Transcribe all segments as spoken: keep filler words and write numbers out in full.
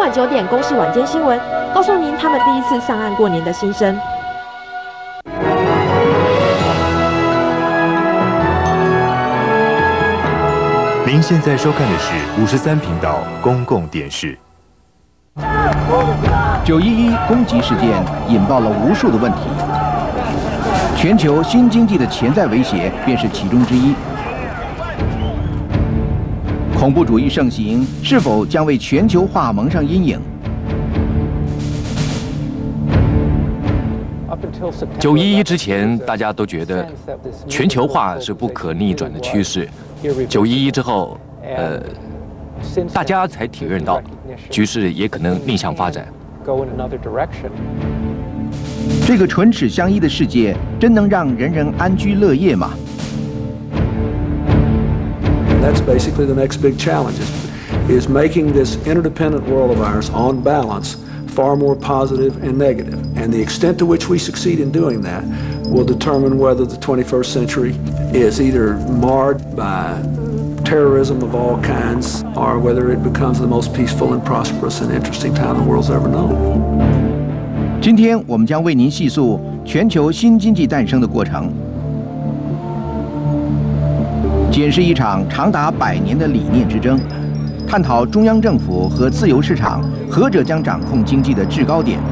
晚九点，公视晚间新闻告诉您他们第一次上岸过年的心声。 您现在收看的是五十三频道公共电视。 九一一攻击事件引爆了无数的问题，全球新经济的潜在威胁便是其中之一。恐怖主义盛行，是否将为全球化蒙上阴影？ 九一一之前，大家都觉得全球化是不可逆转的趋势。九一一之后，呃，大家才体认到局势也可能逆向发展。 这个唇齿相依的世界，真能让人人安居乐业吗？ That's basically the next big challenge is, is making this interdependent world of ours, on balance, far more positive and negative. And the extent to which we succeed in doing that will determine whether the twenty-first century is either marred by terrorism of all kinds or whether it becomes the most peaceful and prosperous and interesting time the world's ever known. 今天我们将为您细述全球新经济诞生的过程。 检视一场长达百年的理念之争，探讨中央政府和自由市场何者将掌控经济的制高点。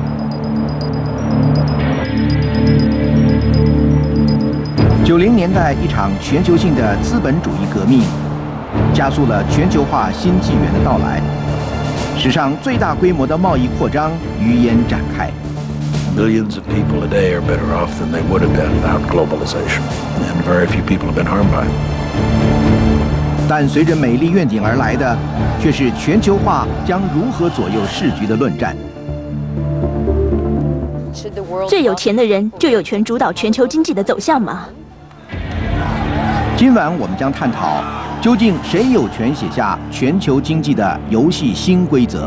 九零年代，一场全球性的资本主义革命，加速了全球化新纪元的到来，史上最大规模的贸易扩张于焉展开。 Billions of people a day are better off than they would have been without globalization, and very few people have been harmed by it. 但随着美丽愿景而来的，却是全球化将如何左右世局的论战。 最有钱的人就有权主导全球经济的走向吗？ 今晚我们将探讨，究竟谁有权写下全球经济的游戏新规则？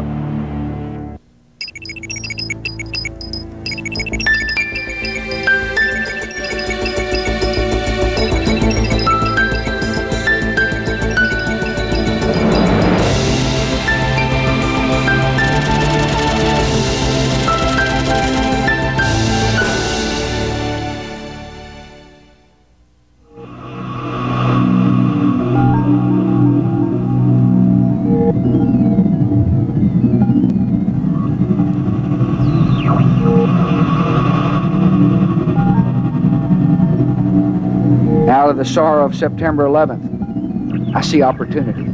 Out of the sorrow of September eleventh, I see opportunity.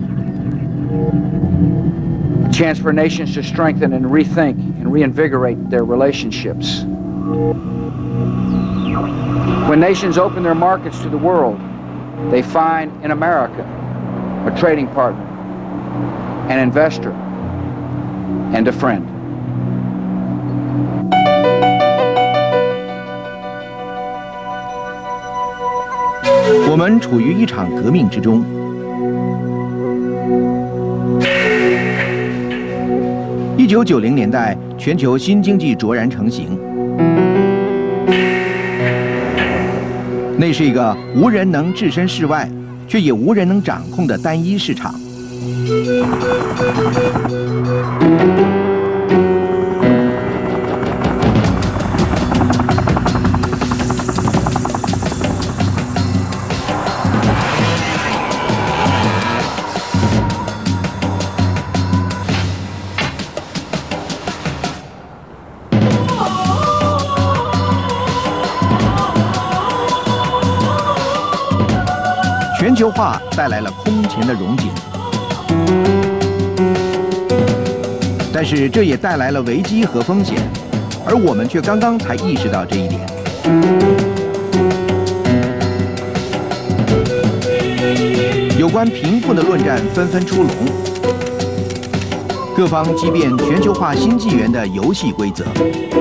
A chance for nations to strengthen and rethink and reinvigorate their relationships. When nations open their markets to the world, they find in America a trading partner, an investor, and a friend. 我们处于一场革命之中。一九九零年代，全球新经济卓然成型。那是一个无人能置身事外，却也无人能掌控的单一市场。 全球化带来了空前的荣景，但是这也带来了危机和风险，而我们却刚刚才意识到这一点。有关贫富的论战纷纷出笼，各方激辩全球化新纪元的游戏规则。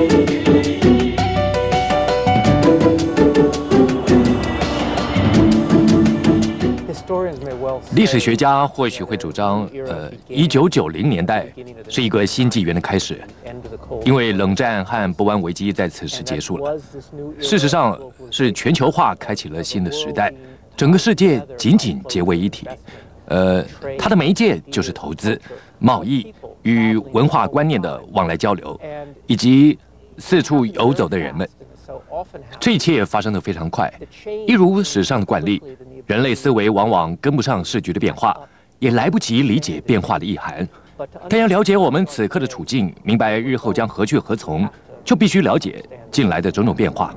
历史学家或许会主张，呃，一九九零年代是一个新纪元的开始，因为冷战和波湾危机在此时结束了。事实上，是全球化开启了新的时代，整个世界紧紧结为一体。呃，它的媒介就是投资、贸易、 与文化观念的往来交流，以及四处游走的人们。这一切发生得非常快，一如史上的惯例，人类思维往往跟不上世局的变化，也来不及理解变化的意涵。但要了解我们此刻的处境，明白日后将何去何从，就必须了解近来的种种变化。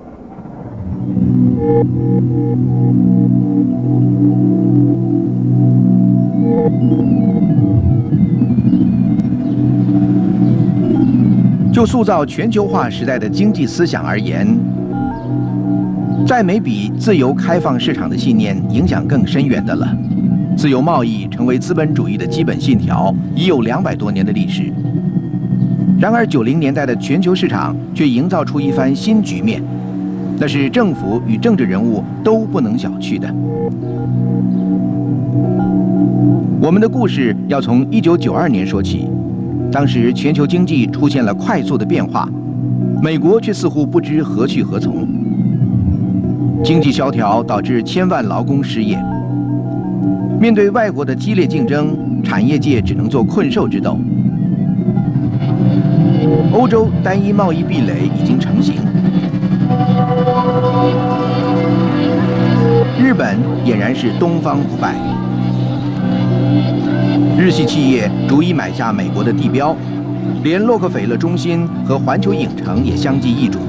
就塑造全球化时代的经济思想而言，再没比自由开放市场的信念影响更深远的了。自由贸易成为资本主义的基本信条，已有两百多年的历史。然而，九零年代的全球市场却营造出一番新局面，那是政府与政治人物都不能小觑的。我们的故事要从一九九二年说起。当时全球经济出现了快速的变化，美国却似乎不知何去何从。经济萧条导致千万劳工失业。面对外国的激烈竞争，产业界只能做困兽之斗。欧洲单一贸易壁垒已经成型，日本俨然是东方不败。日系企业逐一买下美国的地标，连洛克菲勒中心和环球影城也相继易主。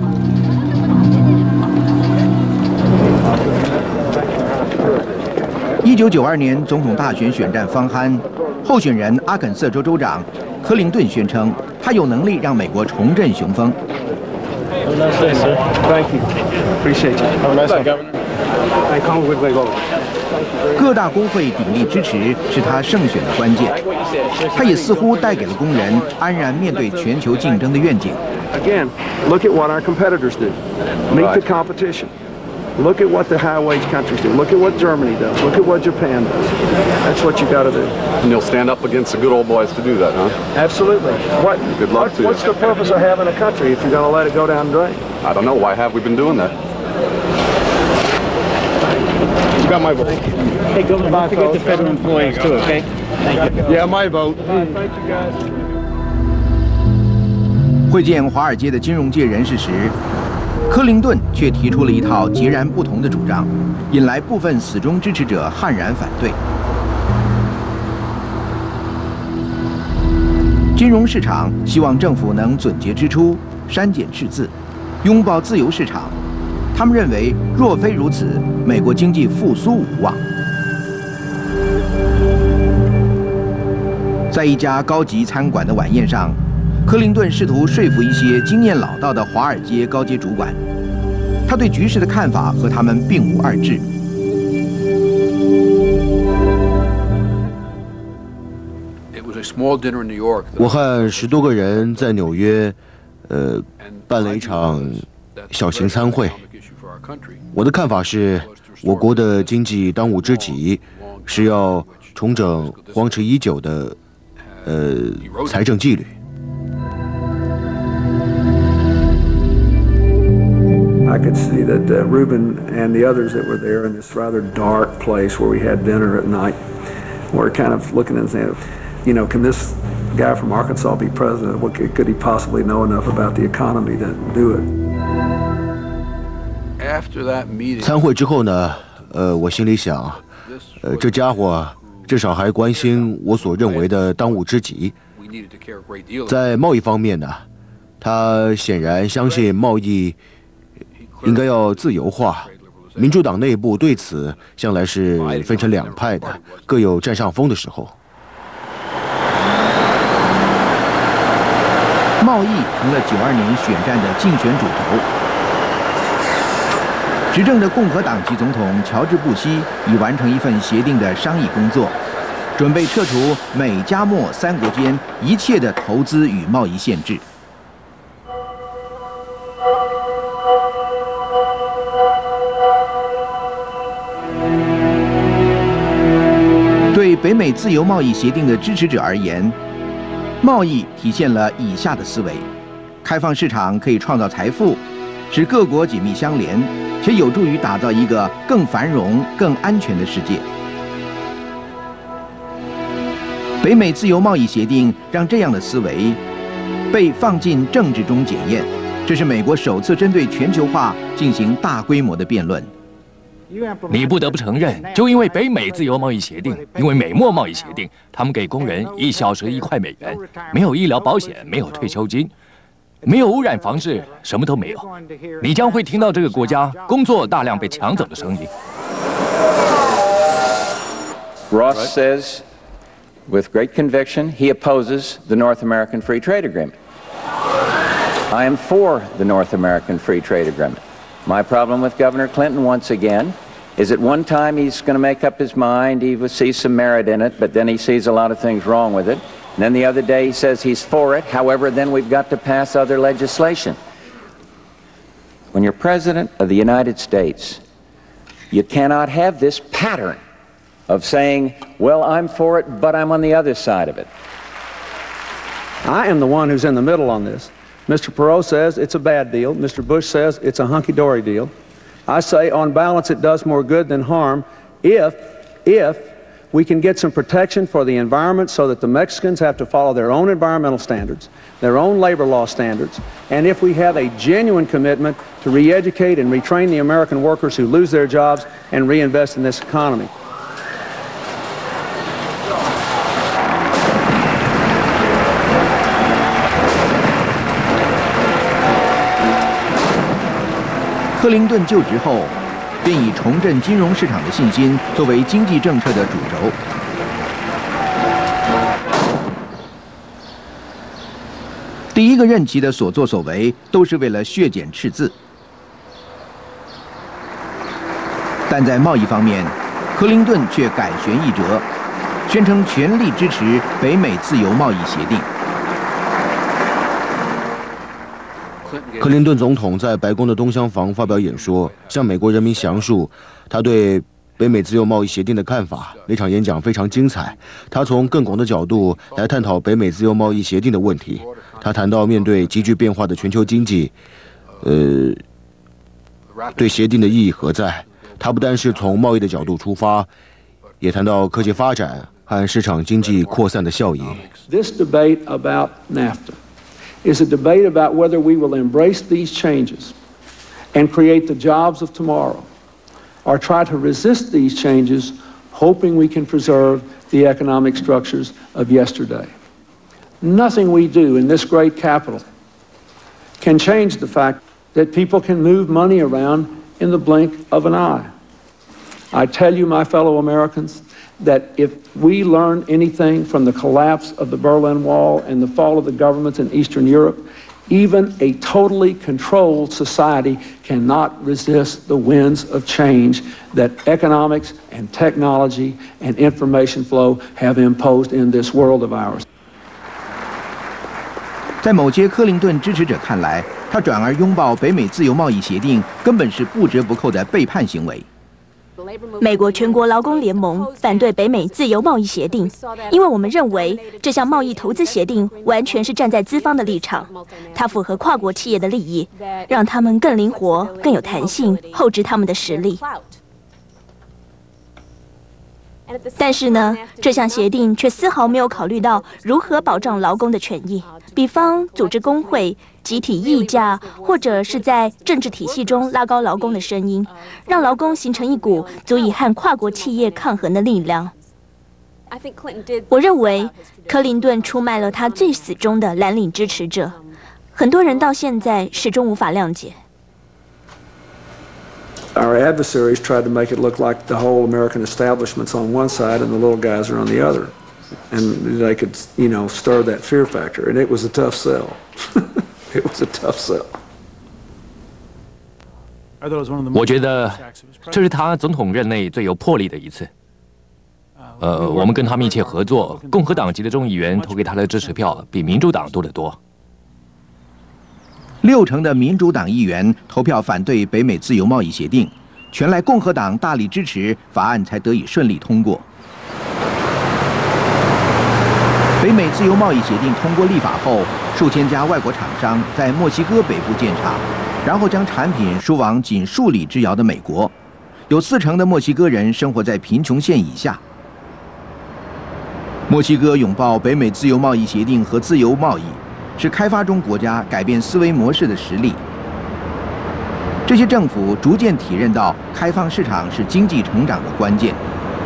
一九九二年总统大选选战方酣，候选人阿肯色州州长克林顿宣称，他有能力让美国重振雄风。各大工会鼎力支持，是他胜选的关键。他也似乎带给了工人安然面对全球竞争的愿景。 Again, look at what our competitors do. Meet the competition. Look at what the high-wage countries do. Look at what Germany does. Look at what Japan does. That's what you got to do. And you'll stand up against the good old boys to do that, huh? Absolutely. What? Good luck what, to you. What's the purpose of having a country if you're going to let it go down the drain? I don't know. Why have we been doing that? You got my vote. Hey, Governor, don't forget the federal employees too, okay? Thank you. Yeah, my vote. Thank you, guys. 会见华尔街的金融界人士时，克林顿却提出了一套截然不同的主张，引来部分死忠支持者悍然反对。金融市场希望政府能总结支出、删减赤字，拥抱自由市场。他们认为，若非如此，美国经济复苏无望。在一家高级餐馆的晚宴上，克林顿试图说服一些经验老道的华尔街高阶主管，他对局势的看法和他们并无二致。 我和十多个人在纽约，呃，办了一场小型参会。我的看法是，我国的经济当务之急是要重整荒驰已久的，呃，财政纪律。 I could see that uh, Reuben and the others that were there in this rather dark place where we had dinner at night were kind of looking and saying, you know, can this guy from Arkansas be president? What could, could he possibly know enough about the economy to do it? 参会之后呢，呃，我心里想，呃，这家伙至少还关心我所认为的当务之急。在贸易方面呢，他显然相信贸易应该要自由化。民主党内部对此向来是分成两派的，各有占上风的时候。 贸易成了九二年选战的竞选主轴。执政的共和党籍总统乔治·布希已完成一份协定的商议工作，准备撤除美加墨三国间一切的投资与贸易限制。对北美自由贸易协定的支持者而言，贸易体现了以下的思维：开放市场可以创造财富，使各国紧密相连，且有助于打造一个更繁荣、更安全的世界。 北美自由贸易协定让这样的思维被放进政治中检验，这是美国首次针对全球化进行大规模的辩论。 你不得不承认，就因为北美自由贸易协定，因为美墨贸易协定，他们给工人一小时一块美元，没有医疗保险，没有退休金，没有污染防治，什么都没有。你将会听到这个国家工作大量被抢走的声音。 Ross says, with great conviction, he opposes the North American Free Trade Agreement. I am for the North American Free Trade Agreement. My problem with Governor Clinton, once again, is at one time he's going to make up his mind, he sees some merit in it, but then he sees a lot of things wrong with it. And then the other day he says he's for it, however, then we've got to pass other legislation. When you're President of the United States, you cannot have this pattern of saying, well, I'm for it, but I'm on the other side of it. I am the one who's in the middle on this. Mister Perot says it's a bad deal. Mister Bush says it's a hunky-dory deal. I say, on balance, it does more good than harm if, if we can get some protection for the environment so that the Mexicans have to follow their own environmental standards, their own labor law standards, and if we have a genuine commitment to re-educate and retrain the American workers who lose their jobs and reinvest in this economy. 克林顿就职后，便以重振金融市场的信心作为经济政策的主轴。第一个任期的所作所为都是为了削减赤字，但在贸易方面，克林顿却改弦易辙，宣称全力支持北美自由贸易协定。 克林顿总统在白宫的东厢房发表演说，向美国人民详述他对北美自由贸易协定的看法。那场演讲非常精彩，他从更广的角度来探讨北美自由贸易协定的问题。他谈到面对急剧变化的全球经济，呃，对协定的意义何在？他不单是从贸易的角度出发，也谈到科技发展和市场经济扩散的效应。 This debate about NAFTA is a debate about whether we will embrace these changes and create the jobs of tomorrow, or try to resist these changes, hoping we can preserve the economic structures of yesterday. Nothing we do in this great capital can change the fact that people can move money around in the blink of an eye. I tell you, my fellow Americans, that if we learn anything from the collapse of the Berlin Wall and the fall of the governments in Eastern Europe, even a totally controlled society cannot resist the winds of change that economics and technology and information flow have imposed in this world of ours. 在某些克林顿支持者看来，他转而拥抱北美自由贸易协定，根本是不折不扣的背叛行为。 美国全国劳工联盟反对北美自由贸易协定，因为我们认为这项贸易投资协定完全是站在资方的立场，它符合跨国企业的利益，让他们更灵活、更有弹性，厚植他们的实力。但是呢，这项协定却丝毫没有考虑到如何保障劳工的权益，比方组织工会、集体议价，或者是在政治体系中拉高劳工的声音，让劳工形成一股足以和跨国企业抗衡的力量。我认为克林顿出卖了他最死忠的蓝领支持者，很多人到现在始终无法谅解。 Our adversaries tried to make it look like the whole American establishment's on one side and the little guys are on the other. And they could, you know, stir that fear factor. And it was a tough sell. It was a tough sell. 我觉得这是他总统任内最有魄力的一次。呃，我们跟他密切合作，共和党籍的众议员投给他的支持票比民主党多得多。 六成的民主党议员投票反对北美自由贸易协定，全赖共和党大力支持，法案才得以顺利通过。北美自由贸易协定通过立法后，数千家外国厂商在墨西哥北部建厂，然后将产品输往仅数里之遥的美国。有四成的墨西哥人生活在贫穷线以下。 墨西哥拥抱北美自由贸易协定和自由贸易，是开发中国家改变思维模式的实例。这些政府逐渐体认到，开放市场是经济成长的关键。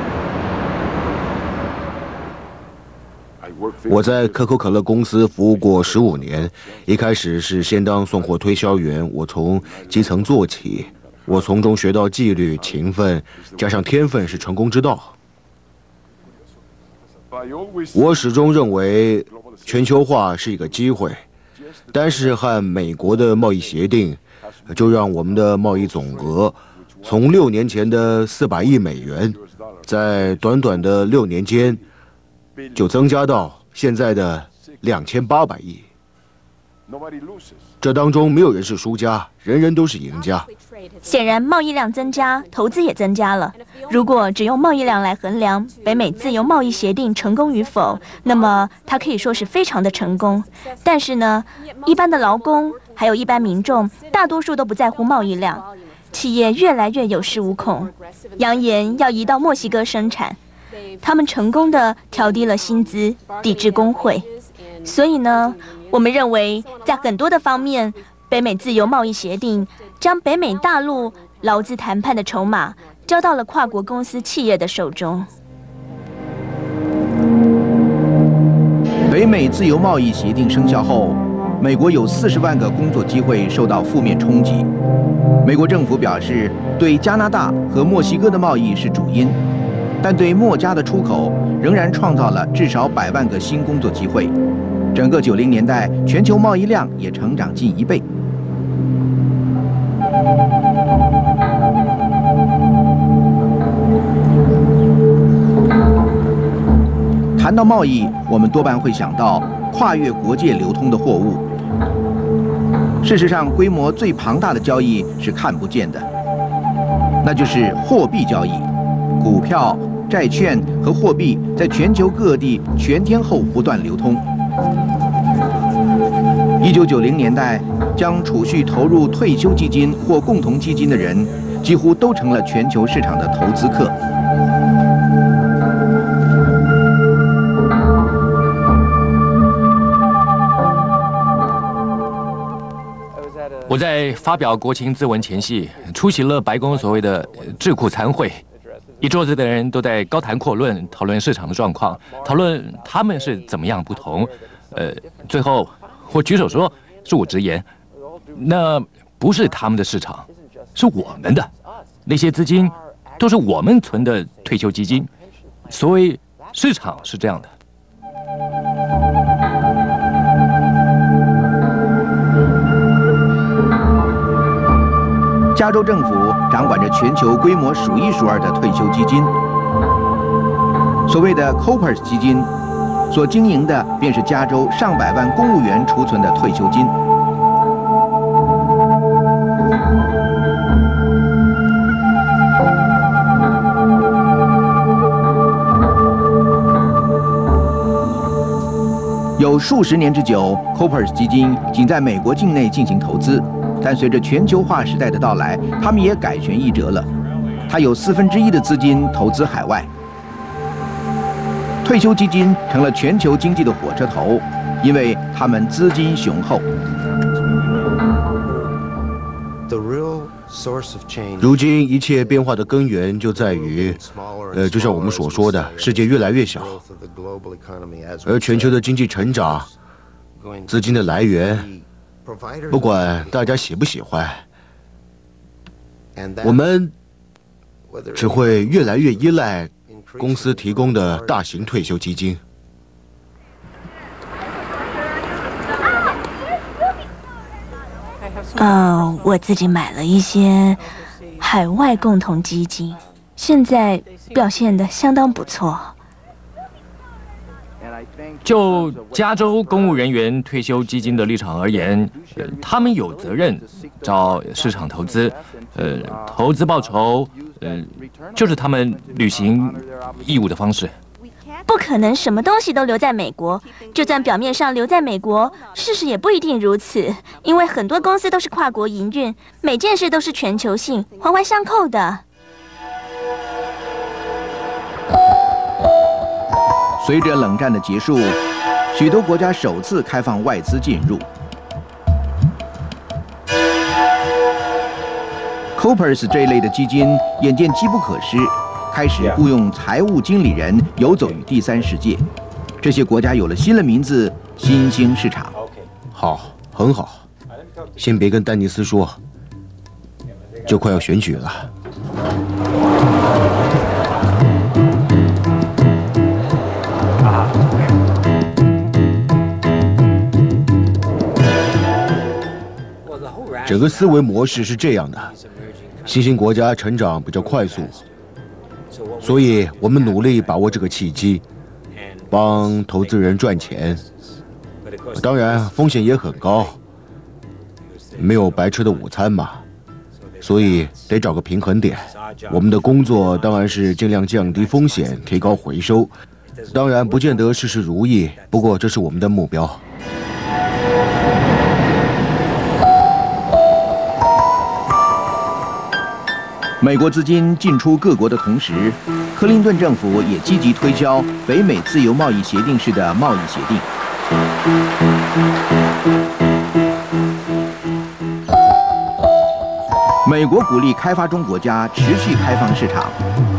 我在可口可乐公司服务过十五年，一开始是先当送货推销员，我从基层做起，我从中学到纪律、勤奋，加上天分是成功之道。我始终认为全球化是一个机会，但是和美国的贸易协定，就让我们的贸易总额从六年前的四百亿美元，在短短的六年间，就增加到现在的两千八百亿。这当中没有人是输家，人人都是赢家。 显然，贸易量增加，投资也增加了。如果只用贸易量来衡量北美自由贸易协定成功与否，那么它可以说是非常的成功。但是呢，一般的劳工还有一般民众，大多数都不在乎贸易量。企业越来越有恃无恐，扬言要移到墨西哥生产。他们成功地调低了薪资，抵制工会。所以呢，我们认为在很多的方面，北美自由贸易协定将北美大陆劳资谈判的筹码交到了跨国公司企业的手中。 北美自由贸易协定生效后，美国有四十万个工作机会受到负面冲击。美国政府表示，对加拿大和墨西哥的贸易是主因，但对墨加的出口仍然创造了至少百万个新工作机会。整个九零年代，全球贸易量也成长近一倍。谈到贸易，我们多半会想到跨越国界流通的货物。事实上，规模最庞大的交易是看不见的，那就是货币交易。股票、债券和货币在全球各地全天候不断流通。一九九零年代，将储蓄投入退休基金或共同基金的人，几乎都成了全球市场的投资客。 我在发表国情咨文前夕，出席了白宫所谓的智库参会，一桌子的人都在高谈阔论，讨论市场的状况，讨论他们是怎么样不同。呃，最后我举手说，恕我直言，那不是他们的市场，是我们的。那些资金都是我们存的退休基金，所谓市场是这样的。 加州政府掌管着全球规模数一数二的退休基金，所谓的 Coopers 基金，所经营的便是加州上百万公务员储存的退休金。有数十年之久 ，Coopers 基金仅在美国境内进行投资。但随着全球化时代的到来，他们也改弦易辙了。它有四分之一的资金投资海外。退休基金成了全球经济的火车头，因为他们资金雄厚。 如今一切变化的根源就在于，呃，就像我们所说的，世界越来越小，而全球的经济成长、资金的来源。不管大家喜不喜欢，我们只会越来越依赖公司提供的大型退休基金。 呃，我自己买了一些海外共同基金，现在表现得相当不错。 就加州公务人员退休基金的立场而言，呃、他们有责任找市场投资，呃，投资报酬，呃，就是他们履行义务的方式。 不可能什么东西都留在美国，就算表面上留在美国，事实也不一定如此，因为很多公司都是跨国营运，每件事都是全球性，环环相扣的。 随着冷战的结束，许多国家首次开放外资进入。Coopers 这一类的基金眼见机不可失，开始雇佣财务经理人游走于第三世界。这些国家有了新的名字——新兴市场。 好，很好。先别跟丹尼斯说，就快要选举了。整个思维模式是这样的：新兴国家成长比较快速，所以我们努力把握这个契机，帮投资人赚钱。当然，风险也很高，没有白吃的午餐嘛，所以得找个平衡点。我们的工作当然是尽量降低风险，提高回收。当然，不见得事事如意，不过这是我们的目标。 美国资金进出各国的同时，克林顿政府也积极推销北美自由贸易协定式的贸易协定。美国鼓励开发中国家持续开放市场。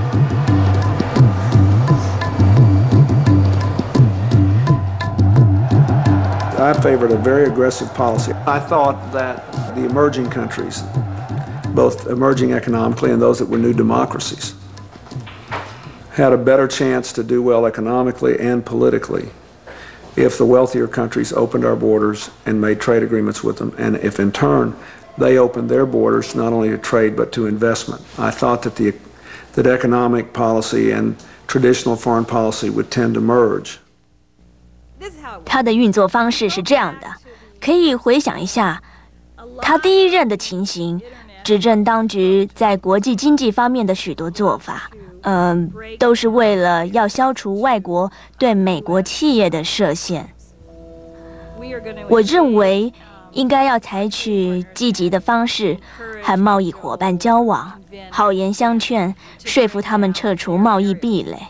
I favored a very aggressive policy. I thought that the emerging countries, both emerging economically and those that were new democracies, had a better chance to do well economically and politically if the wealthier countries opened our borders and made trade agreements with them, and if in turn they opened their borders not only to trade but to investment. I thought that the that economic policy and traditional foreign policy would tend to merge. 它的运作方式是这样的，可以回想一下他第一任的情形，执政当局在国际经济方面的许多做法，嗯、呃，都是为了要消除外国对美国企业的设限。我认为应该要采取积极的方式和贸易伙伴交往，好言相劝，说服他们撤除贸易壁垒。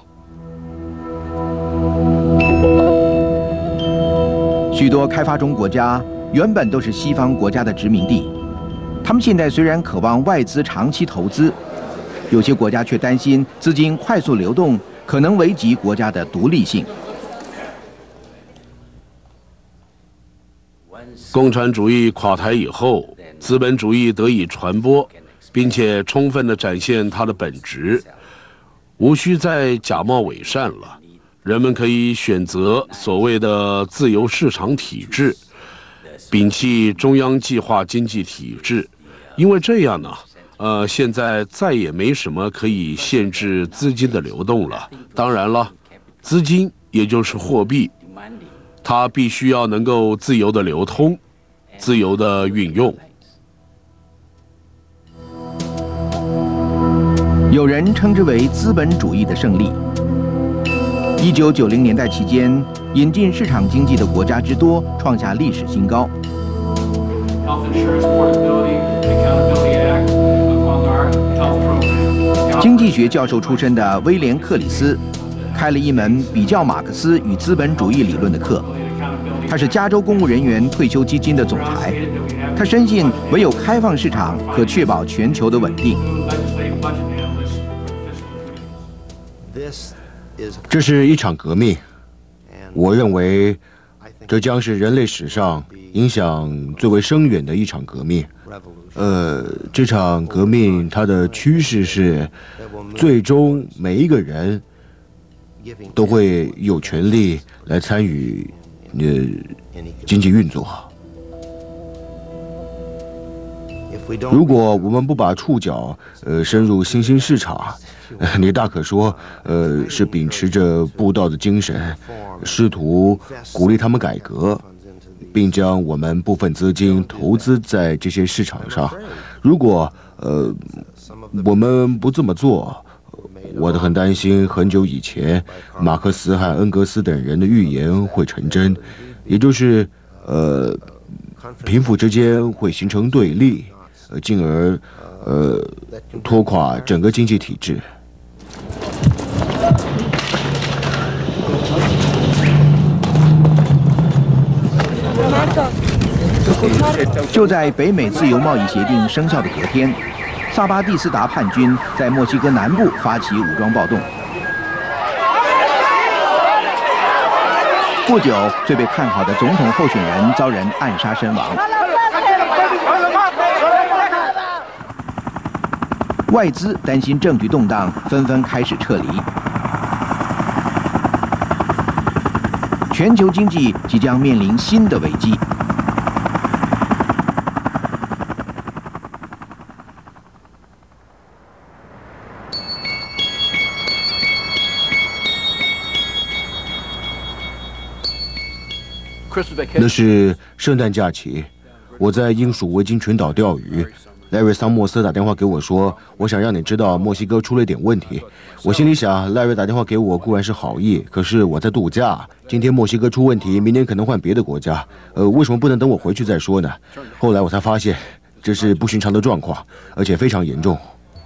许多开发中国家原本都是西方国家的殖民地，他们现在虽然渴望外资长期投资，有些国家却担心资金快速流动可能危及国家的独立性。 共产主义垮台以后，资本主义得以传播，并且充分地展现它的本质，无需再假冒伪善了。人们可以选择所谓的自由市场体制，摒弃中央计划经济体制，因为这样呢，呃，现在再也没什么可以限制资金的流动了。当然了，资金也就是货币，它必须要能够自由的流通，自由的运用。 有人称之为资本主义的胜利。一九九零年代期间，引进市场经济的国家之多，创下历史新高。经济学教授出身的威廉·克里斯，开了一门比较马克思与资本主义理论的课。他是加州公务人员退休基金的总裁。他深信，唯有开放市场可确保全球的稳定。 这是一场革命，我认为这将是人类史上影响最为深远的一场革命。呃，这场革命它的趋势是，最终每一个人都会有权利来参与呃经济运作。如果我们不把触角呃深入新兴市场，你大可说，呃，是秉持着布道的精神，试图鼓励他们改革，并将我们部分资金投资在这些市场上。如果呃我们不这么做，我很担心很久以前马克思和恩格斯等人的预言会成真，也就是呃贫富之间会形成对立，呃，进而呃拖垮整个经济体制。 就在北美自由贸易协定生效的隔天，萨巴蒂斯达叛军在墨西哥南部发起武装暴动。不久，最被看好的总统候选人遭人暗杀身亡。外资担心政局动荡，纷纷开始撤离。全球经济即将面临新的危机。 那是圣诞假期，我在英属维京群岛钓鱼。莱瑞·桑莫斯打电话给我说，我想让你知道墨西哥出了一点问题。我心里想，赖瑞打电话给我固然是好意，可是我在度假。今天墨西哥出问题，明天可能换别的国家。呃，为什么不能等我回去再说呢？后来我才发现，这是不寻常的状况，而且非常严重。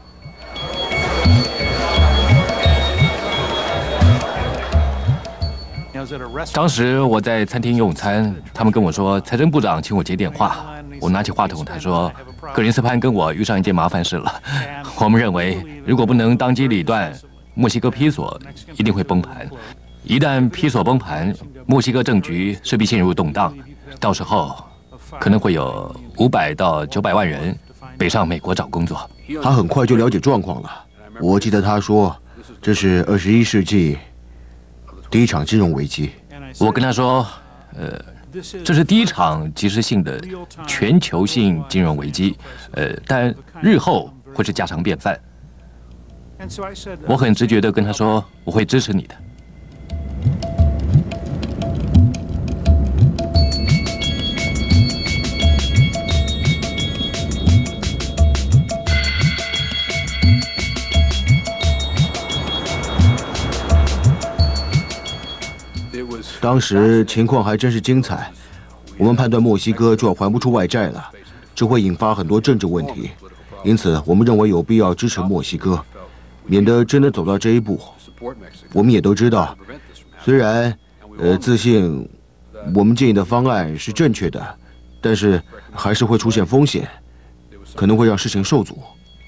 当时我在餐厅用餐，他们跟我说，财政部长请我接电话。我拿起话筒，他说：“格林斯潘跟我遇上一件麻烦事了。我们认为，如果不能当机立断，墨西哥披索一定会崩盘。一旦披索崩盘，墨西哥政局势必陷入动荡，到时候可能会有五百到九百万人北上美国找工作。” 他很快就了解状况了。我记得他说，这是二十一世纪第一场金融危机。 我跟他说，呃。这是第一场即时性的全球性金融危机，呃，但日后会是家常便饭。我很直觉地跟他说，我会支持你的。 当时情况还真是精彩，我们判断墨西哥就要还不出外债了，这会引发很多政治问题，因此我们认为有必要支持墨西哥，免得真的走到这一步。我们也都知道，虽然呃自信我们建议的方案是正确的，但是还是会出现风险，可能会让事情受阻。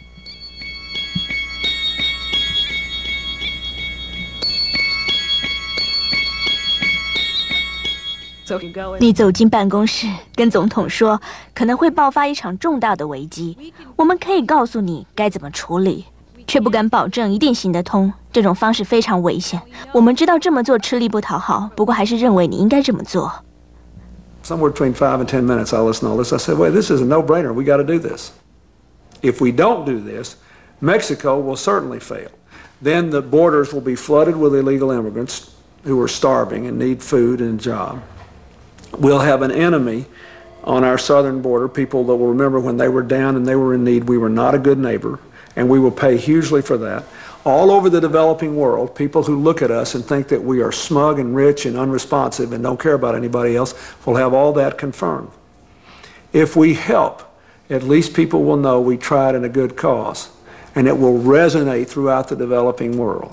你走进办公室，跟总统说可能会爆发一场重大的危机，我们可以告诉你该怎么处理，却不敢保证一定行得通。这种方式非常危险。我们知道这么做吃力不讨好，不过还是认为你应该这么做。 Somewhere between five and ten minutes, I listened to all this. I said, "Wait, this is a no-brainer. We got to do this. If we don't do this, Mexico will certainly fail. Then the borders will be flooded with illegal immigrants who are starving and need food and a job. We'll have an enemy on our southern border, people that will remember when they were down and they were in need, we were not a good neighbor, and we will pay hugely for that. All over the developing world, people who look at us and think that we are smug and rich and unresponsive and don't care about anybody else will have all that confirmed. If we help, at least people will know we tried in a good cause, and it will resonate throughout the developing world."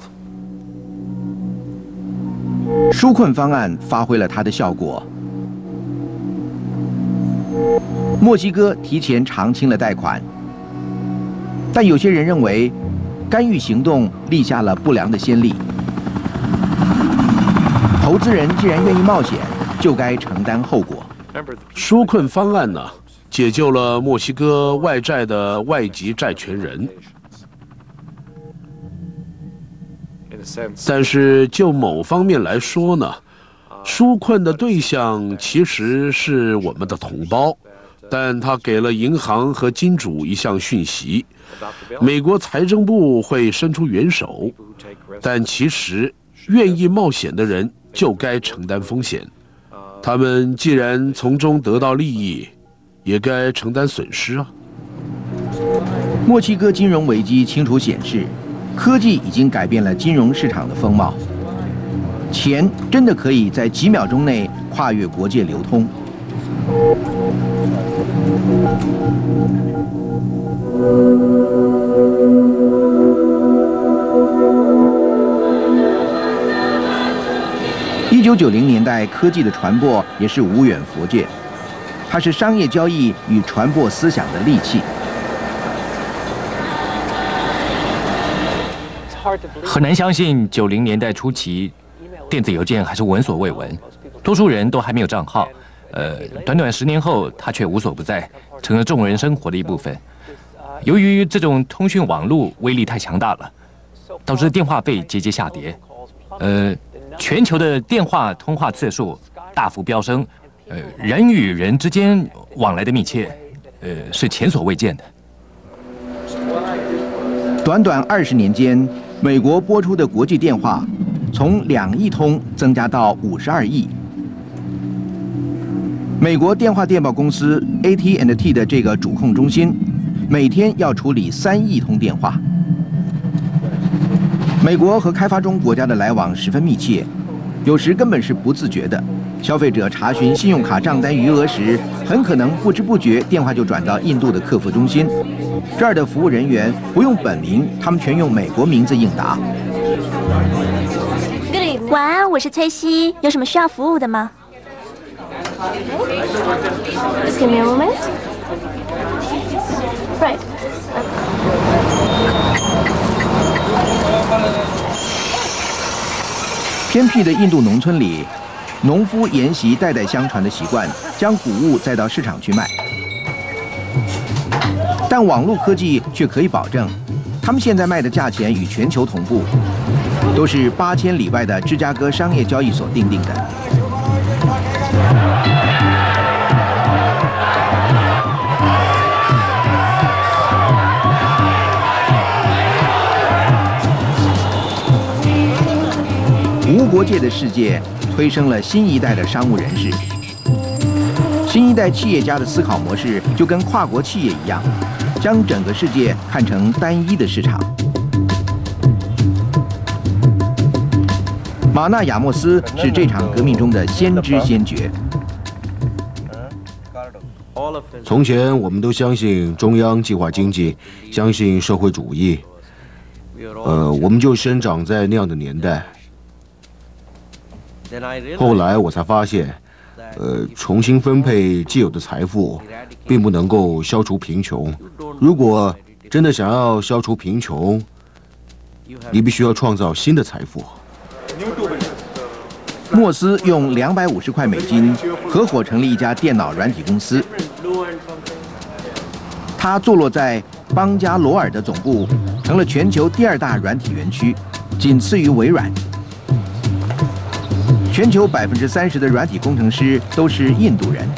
纾困方案发挥了它的效果。墨西哥提前偿清了贷款，但有些人认为，干预行动立下了不良的先例。投资人既然愿意冒险，就该承担后果。 纾困方案呢，解救了墨西哥外债的外籍债权人，但是就某方面来说呢，纾困的对象其实是我们的同胞。但他给了银行和金主一项讯息：美国财政部会伸出援手，但其实愿意冒险的人就该承担风险。他们既然从中得到利益，也该承担损失啊。 墨西哥金融危机清楚显示，科技已经改变了金融市场的风貌，钱真的可以在几秒钟内跨越国界流通。一九九零年代，科技的传播也是无远弗届。 它是商业交易与传播思想的利器。 很难相信九零年代初期，电子邮件还是闻所未闻，多数人都还没有账号。呃，短短十年后，它却无所不在，成了众人生活的一部分。由于这种通讯网络威力太强大了，导致电话费节节下跌。呃，全球的电话通话次数大幅飙升，呃，人与人之间往来的密切，呃，是前所未见的。 短短二十年间，美国拨出的国际电话从两亿通增加到五十二亿。美国电话电报公司 A T and T 的这个主控中心，每天要处理三亿通电话。美国和开发中国家的来往十分密切，有时根本是不自觉的。消费者查询信用卡账单余额时，很可能不知不觉电话就转到印度的客服中心。这儿的服务人员不用本名，他们全用美国名字应答。 晚安，我是崔西，有什么需要服务的吗 Just give me a moment. Right. 偏僻的印度农村里，农夫沿袭代代相传的习惯，将谷物载到市场去卖。但网络科技却可以保证，他们现在卖的价钱与全球同步，都是八千里外的芝加哥商业交易所订定的。无国界的世界催生了新一代的商务人士。新一代企业家的思考模式就跟跨国企业一样，将整个世界看成单一的市场。马纳亚莫斯是这场革命中的先知先觉。 从前我们都相信中央计划经济，相信社会主义。呃，我们就生长在那样的年代。后来我才发现，呃，重新分配既有的财富，并不能够消除贫穷。如果真的想要消除贫穷，你必须要创造新的财富。 莫斯用两百五十块美金合伙成立一家电脑软体公司，它坐落在邦加罗尔的总部，成了全球第二大软体园区，仅次于微软。全球百分之三十的软体工程师都是印度人。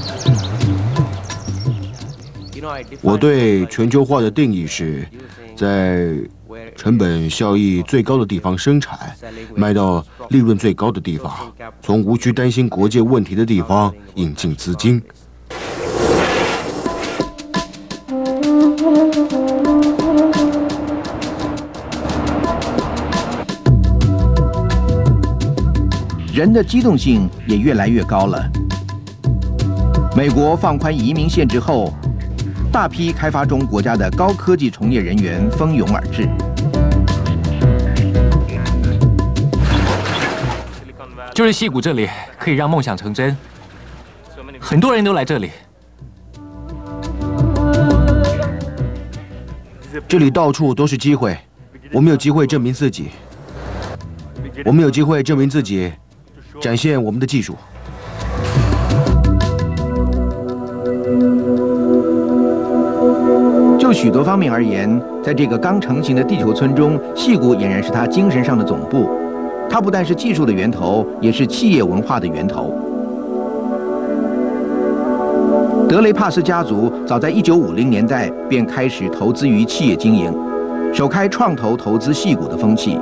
我对全球化的定义是，在成本效益最高的地方生产，卖到利润最高的地方，从无需担心国界问题的地方引进资金。 人的机动性也越来越高了。美国放宽移民限制后，大批开发中国家的高科技从业人员蜂拥而至。 就是矽谷这里可以让梦想成真，很多人都来这里。 这里到处都是机会，我们有机会证明自己，我们有机会证明自己。展现我们的技术。 就许多方面而言，在这个刚成型的地球村中，矽谷俨然是它精神上的总部。它不但是技术的源头，也是企业文化的源头。德雷帕斯家族早在一九五零年代便开始投资于企业经营，首开创投投资矽谷的风气。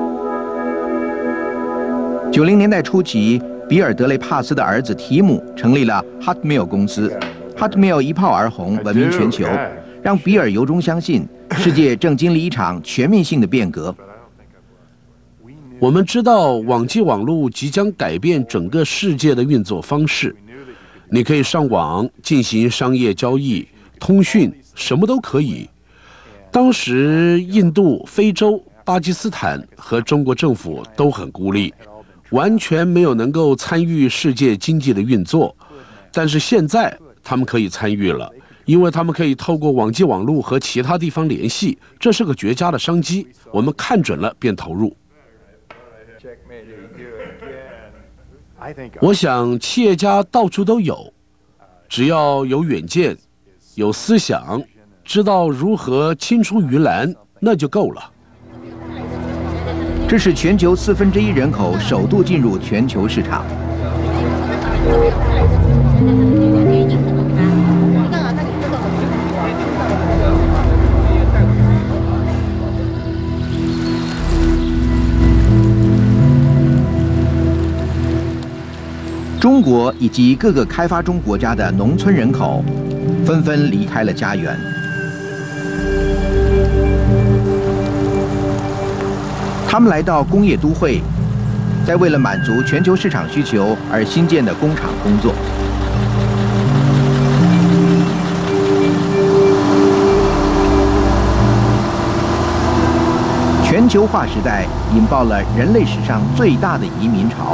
九零年代初期，比尔·德雷帕斯的儿子提姆成立了 Hotmail 公司 ，Hotmail 一炮而红，闻名全球，让比尔由衷相信世界正经历一场全面性的变革。 我们知道网际网络即将改变整个世界的运作方式，你可以上网进行商业交易、通讯，什么都可以。当时印度、非洲、巴基斯坦和中国政府都很孤立。完全没有能够参与世界经济的运作，但是现在他们可以参与了，因为他们可以透过网际网络和其他地方联系，这是个绝佳的商机。我们看准了便投入。我想企业家到处都有，只要有远见、有思想，知道如何青出于蓝，那就够了。 这是全球四分之一人口首度进入全球市场。中国以及各个开发中国家的农村人口纷纷离开了家园。他们来到工业都会，在为了满足全球市场需求而新建的工厂工作。全球化时代引爆了人类史上最大的移民潮。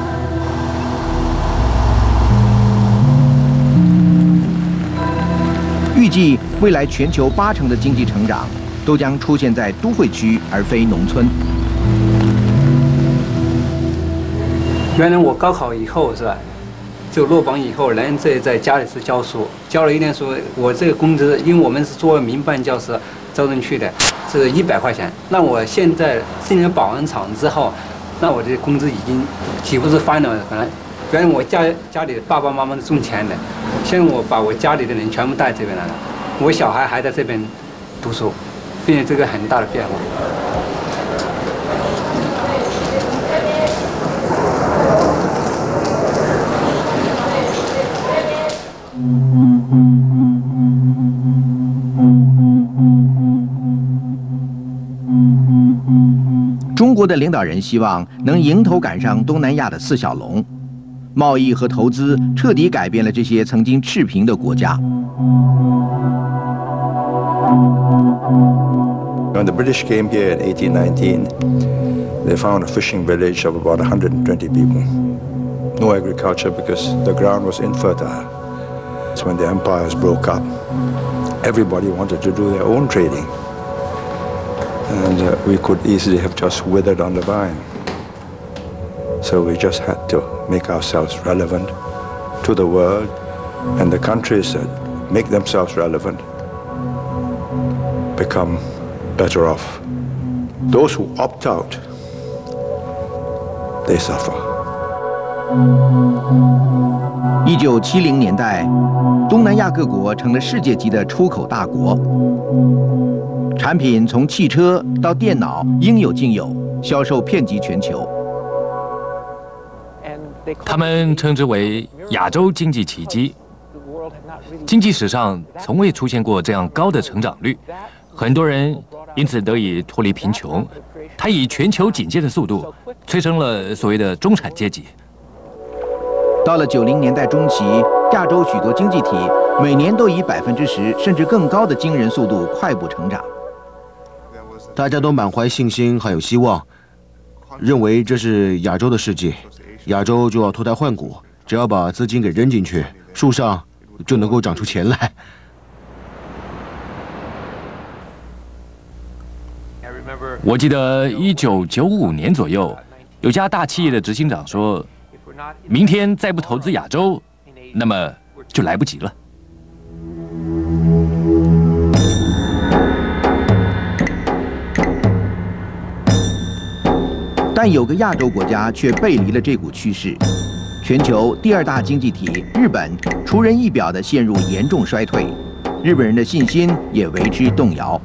预计未来全球八成的经济成长都将出现在都会区而非农村。 原来我高考以后是吧，就落榜以后，人这在家里是教书，教了一年书，我这个工资，因为我们是做民办教师，招人去的，是一百块钱。那我现在进了保安厂之后，那我这工资已经几乎是翻了，可能。原来我家家里爸爸妈妈是种钱的，现在我把我家里的人全部带这边来了，我小孩还在这边读书，并且这个很大的变化。 中国的领导人希望能迎头赶上东南亚的四小龙。贸易和投资彻底改变了这些曾经赤贫的国家。 When the British came here in eighteen nineteen, they found a fishing village of about one hundred twenty people. No agriculture because the ground was infertile. It's when the empires broke up, everybody wanted to do their own trading. And uh, we could easily have just withered on the vine. So we just had to make ourselves relevant to the world, and the countries that make themselves relevant become better off. Those who opt out, they suffer. 一九七零年代，东南亚各国成了世界级的出口大国，产品从汽车到电脑应有尽有，销售遍及全球。 他们称之为亚洲经济奇迹。经济史上从未出现过这样高的成长率，很多人因此得以脱离贫穷。它以全球警戒的速度催生了所谓的中产阶级。 到了九零年代中期，亚洲许多经济体每年都以百分之十甚至更高的惊人速度快步成长。 大家都满怀信心还有希望，认为这是亚洲的世纪。亚洲就要脱胎换骨，只要把资金给扔进去，树上就能够长出钱来。 我记得一九九五年左右，有家大企业的执行长说，明天再不投资亚洲，那么就来不及了。 但有个亚洲国家却背离了这股趋势，全球第二大经济体日本出人意表地陷入严重衰退，日本人的信心也为之动摇。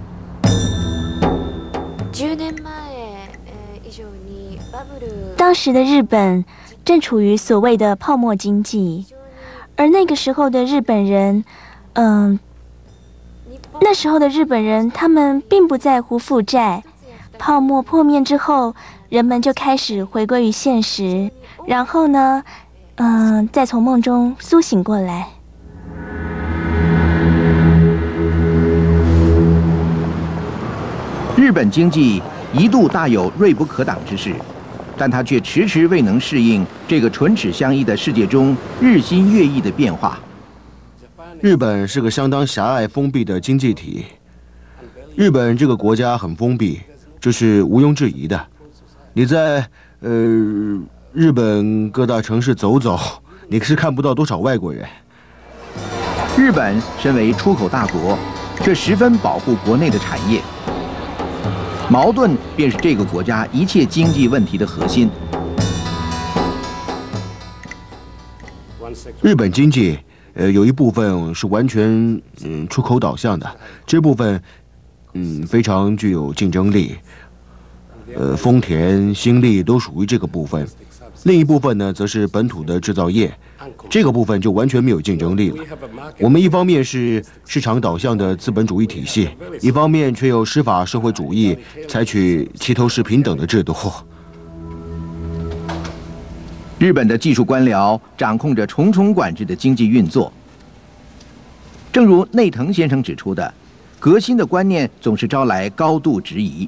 当时的日本正处于所谓的泡沫经济，而那个时候的日本人，嗯、呃，那时候的日本人他们并不在乎负债。泡沫破灭之后，人们就开始回归于现实，然后呢，嗯、呃，再从梦中苏醒过来。 日本经济一度大有锐不可挡之势，但它却迟迟未能适应这个唇齿相依的世界中日新月异的变化。 日本是个相当狭隘封闭的经济体。日本这个国家很封闭，这是毋庸置疑的。你在呃日本各大城市走走，你是看不到多少外国人。 日本身为出口大国，却十分保护国内的产业。矛盾便是这个国家一切经济问题的核心。 日本经济，呃，有一部分是完全嗯出口导向的，这部分嗯非常具有竞争力。呃，丰田、新力都属于这个部分。另一部分呢，则是本土的制造业，这个部分就完全没有竞争力了。我们一方面是市场导向的资本主义体系，一方面却有司法社会主义，采取齐头式平等的制度。 日本的技术官僚掌控着重重管制的经济运作。正如内藤先生指出的，革新的观念总是招来高度质疑。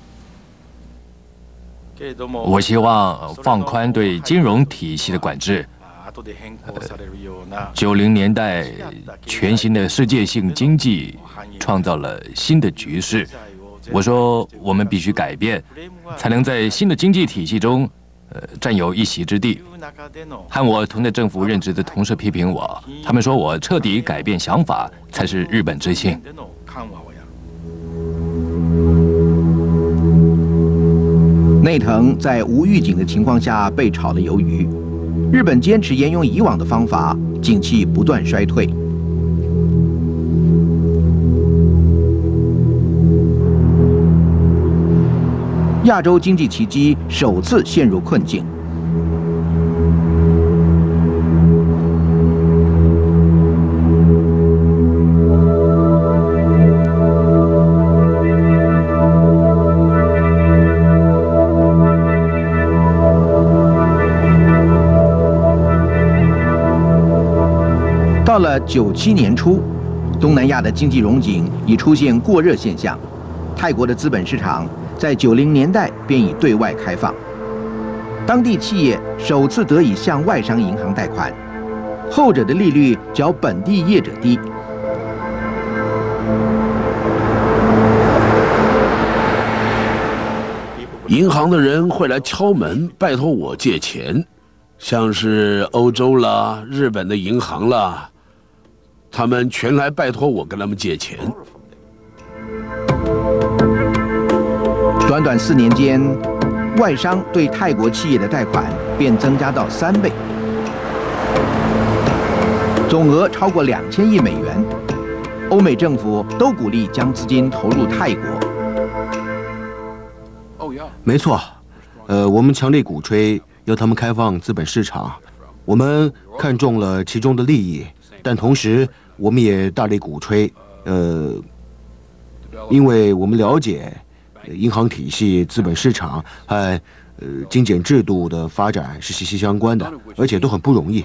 我希望放宽对金融体系的管制。九零年代，全新的世界性经济创造了新的局势。我说，我们必须改变，才能在新的经济体系中，呃，占有一席之地。和我同在政府任职的同事批评我，他们说我彻底改变想法才是日本之幸。 内藤在无预警的情况下被炒了鱿鱼，日本坚持沿用以往的方法，景气不断衰退。亚洲经济奇迹首次陷入困境。到了九七年初，东南亚的经济荣景已出现过热现象，泰国的资本市场在九零年代便已对外开放，当地企业首次得以向外商银行贷款，后者的利率较本地业者低。 银行的人会来敲门，拜托我借钱，像是欧洲啦、日本的银行啦，他们全来拜托我跟他们借钱。 短短四年间，外商对泰国企业的贷款便增加到三倍，总额超过两千亿美元。欧美政府都鼓励将资金投入泰国。 没错，呃，我们强烈鼓吹要他们开放资本市场，我们看中了其中的利益，但同时我们也大力鼓吹，呃，因为我们了解。银行体系、资本市场和呃精简制度的发展是息息相关的，而且都很不容易。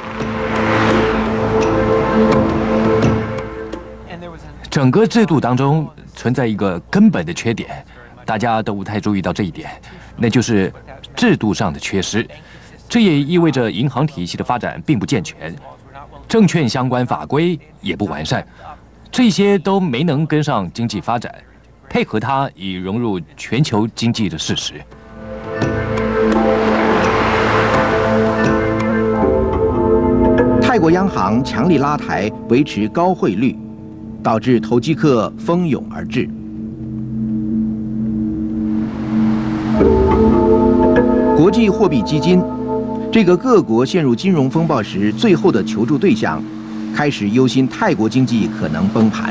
整个制度当中存在一个根本的缺点，大家都不太注意到这一点，那就是制度上的缺失。这也意味着银行体系的发展并不健全，证券相关法规也不完善，这些都没能跟上经济发展。配合它已融入全球经济的事实。 泰国央行强力拉抬，维持高汇率，导致投机客蜂拥而至。国际货币基金，这个各国陷入金融风暴时最后的求助对象，开始忧心泰国经济可能崩盘。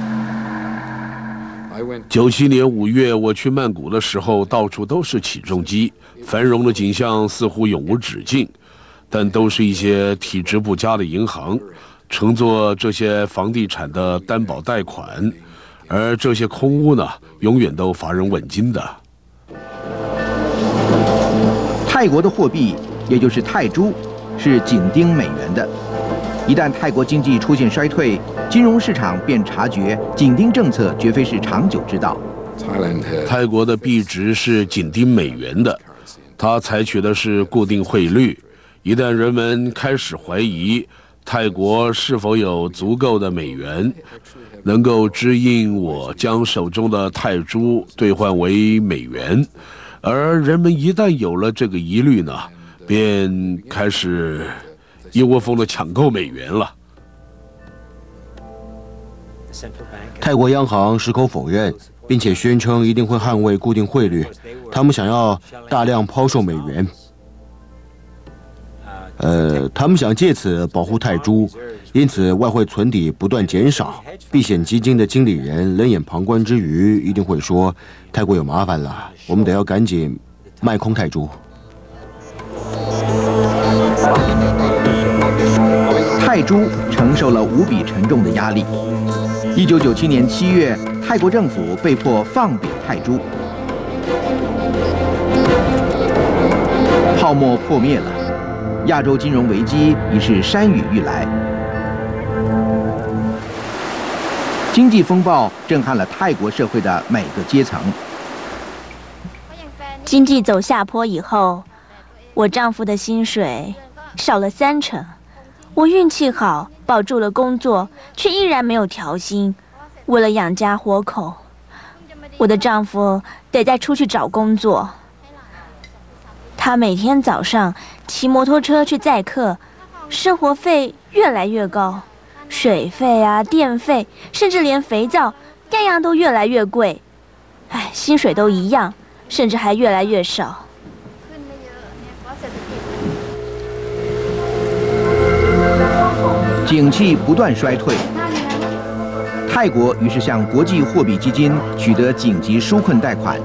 九七年五月，我去曼谷的时候，到处都是起重机，繁荣的景象似乎永无止境，但都是一些体质不佳的银行，乘坐这些房地产的担保贷款，而这些空屋呢，永远都乏人问津的。 泰国的货币，也就是泰铢，是紧盯美元的。一旦泰国经济出现衰退，金融市场便察觉紧盯政策绝非是长久之道。 泰国的币值是紧盯美元的，它采取的是固定汇率。一旦人们开始怀疑泰国是否有足够的美元，能够支应我将手中的泰铢兑换为美元？而人们一旦有了这个疑虑呢，便开始一窝蜂的抢购美元了。 泰国央行矢口否认，并且宣称一定会捍卫固定汇率。他们想要大量抛售美元，呃，他们想借此保护泰铢，因此外汇存底不断减少。避险基金的经理人冷眼旁观之余，一定会说：泰国有麻烦了，我们得要赶紧卖空泰铢。 泰铢承受了无比沉重的压力。一九九七年七月，泰国政府被迫放贬泰铢，泡沫破灭了，亚洲金融危机已是山雨欲来。经济风暴震撼了泰国社会的每个阶层。 经济走下坡以后，我丈夫的薪水少了三成。我运气好，保住了工作，却依然没有调薪。为了养家活口，我的丈夫得再出去找工作。他每天早上骑摩托车去载客，生活费越来越高，水费啊、电费，甚至连肥皂，样样都越来越贵。唉，薪水都一样，甚至还越来越少。 景气不断衰退，泰国于是向国际货币基金取得紧急纾困贷款，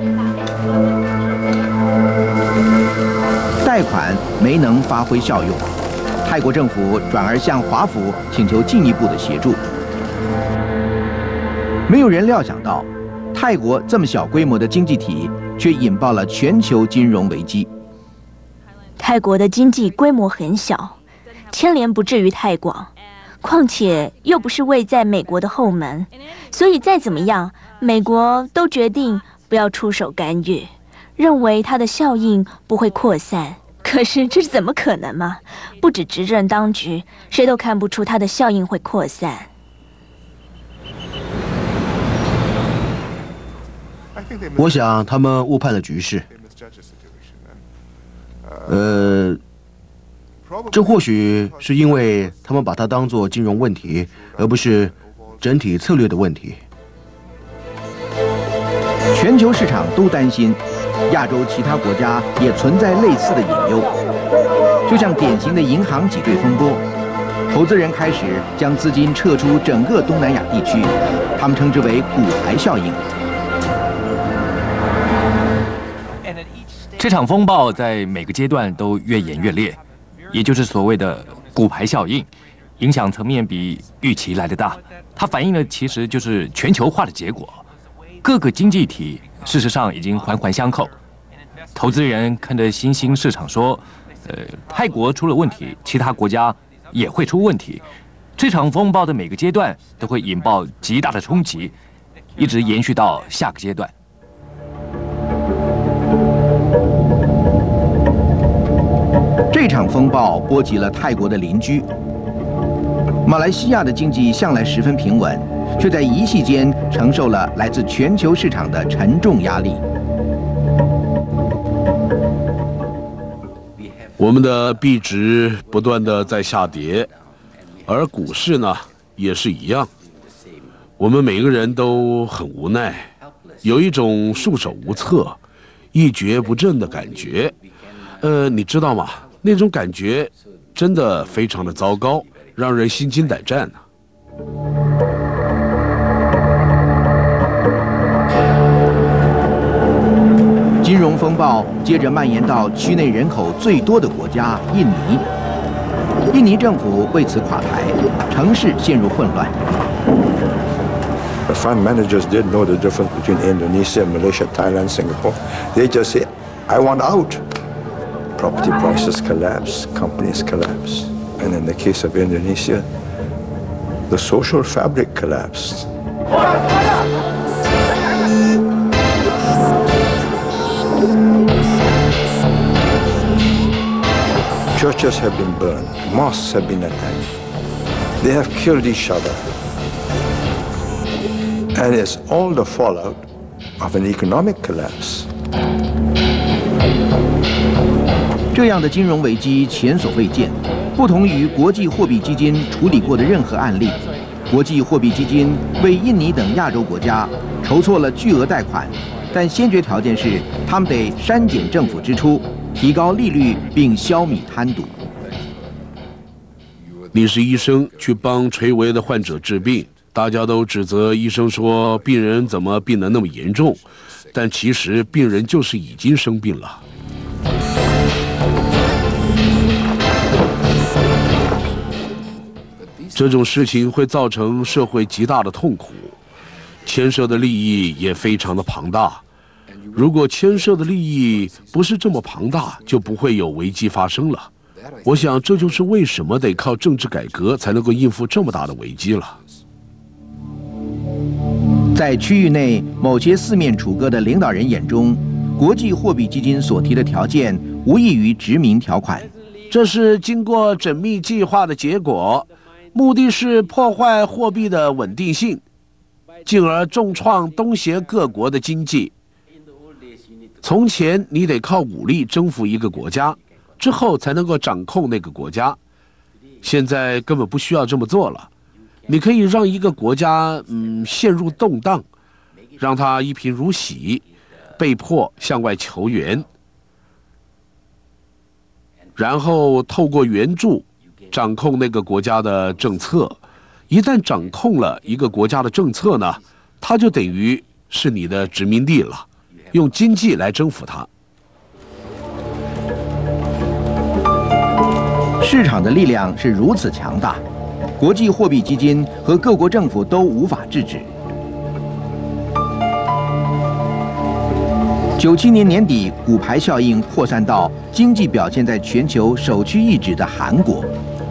贷款没能发挥效用，泰国政府转而向华府请求进一步的协助。没有人料想到，泰国这么小规模的经济体，却引爆了全球金融危机。 泰国的经济规模很小，牵连不至于太广，况且又不是位在美国的后门，所以再怎么样，美国都决定不要出手干预，认为它的效应不会扩散。可是这是怎么可能嘛？不止执政当局，谁都看不出它的效应会扩散。 我想他们误判了局势。呃，这或许是因为他们把它当作金融问题，而不是整体策略的问题。 全球市场都担心，亚洲其他国家也存在类似的隐忧，就像典型的银行挤兑风波，投资人开始将资金撤出整个东南亚地区，他们称之为骨牌效应。 这场风暴在每个阶段都越演越烈，也就是所谓的骨牌效应，影响层面比预期来得大。它反映的其实就是全球化的结果，各个经济体事实上已经环环相扣。投资人看着新兴市场说，呃，泰国出了问题，其他国家也会出问题。这场风暴的每个阶段都会引爆极大的冲击，一直延续到下个阶段。 这场风暴波及了泰国的邻居。马来西亚的经济向来十分平稳，却在一夕间承受了来自全球市场的沉重压力。 我们的币值不断的在下跌，而股市呢也是一样。我们每个人都很无奈，有一种束手无策、一蹶不振的感觉。呃，你知道吗？那种感觉真的非常的糟糕，让人心惊胆战啊。 金融风暴接着蔓延到区内人口最多的国家印尼。印尼政府为此垮台，城市陷入混乱。 The fund managers didn't know the difference between Indonesia, Malaysia, Thailand, Singapore. They just say, "I want out." Property prices collapse, companies collapse, and in the case of Indonesia, the social fabric collapsed. Church churches have been burned, mosques have been attacked. They have killed each other. And it's all the fallout of an economic collapse. 这样的金融危机前所未见，不同于国际货币基金处理过的任何案例。国际货币基金为印尼等亚洲国家筹措了巨额贷款，但先决条件是他们得删减政府支出，提高利率，并消弭贪渎。 你是医生，去帮垂危的患者治病，大家都指责医生说病人怎么病得那么严重，但其实病人就是已经生病了。 这种事情会造成社会极大的痛苦，牵涉的利益也非常的庞大。如果牵涉的利益不是这么庞大，就不会有危机发生了。我想这就是为什么得靠政治改革才能够应付这么大的危机了。 在区域内某些四面楚歌的领导人眼中，国际货币基金所提的条件无异于殖民条款。 这是经过缜密计划的结果。 目的是破坏货币的稳定性，进而重创东协各国的经济。从前你得靠武力征服一个国家，之后才能够掌控那个国家。现在根本不需要这么做了，你可以让一个国家嗯陷入动荡，让它一贫如洗，被迫向外求援，然后透过援助。 掌控那个国家的政策，一旦掌控了一个国家的政策呢，它就等于是你的殖民地了，用经济来征服它。 市场的力量是如此强大，国际货币基金和各国政府都无法制止。九七年年底，骨牌效应扩散到经济表现在全球首屈一指的韩国。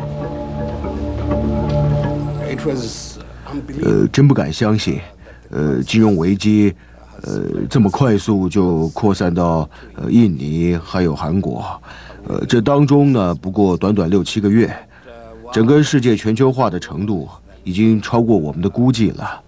呃，真不敢相信，呃，金融危机，呃，这么快速就扩散到呃印尼还有韩国，呃，这当中呢，不过短短六七个月，整个世界全球化的程度已经超过我们的估计了。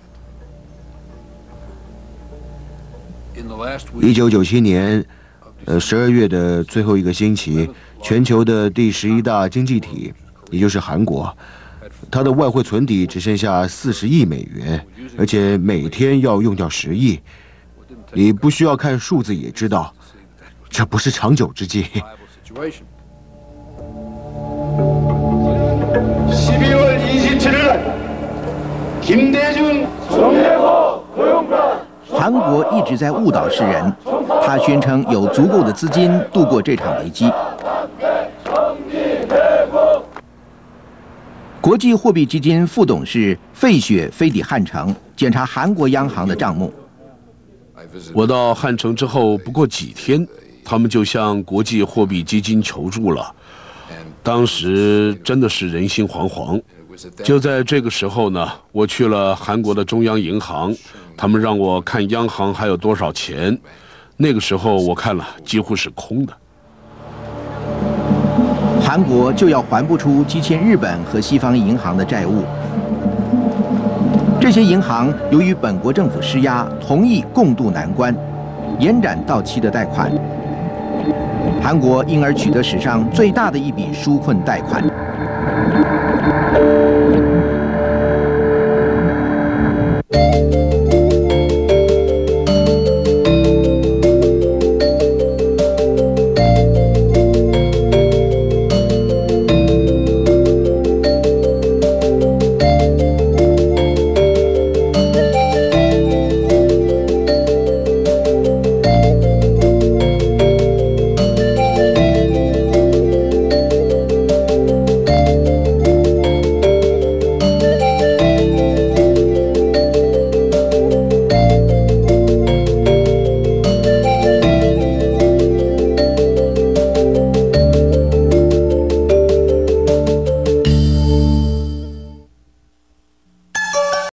一九九七年，呃，十二月的最后一个星期，全球的第十一大经济体，也就是韩国。 它的外汇存底只剩下四十亿美元，而且每天要用掉十亿。你不需要看数字也知道，这不是长久之计。 韩国一直在误导世人，他宣称有足够的资金度过这场危机。 国际货币基金副董事费雪飞抵汉城检查韩国央行的账目。 我到汉城之后不过几天，他们就向国际货币基金求助了。当时真的是人心惶惶。就在这个时候呢，我去了韩国的中央银行，他们让我看央行还有多少钱。那个时候我看了，几乎是空的。 韩国就要还不出积欠日本和西方银行的债务。这些银行由于本国政府施压，同意共度难关，延展到期的贷款。韩国因而取得史上最大的一笔纾困贷款。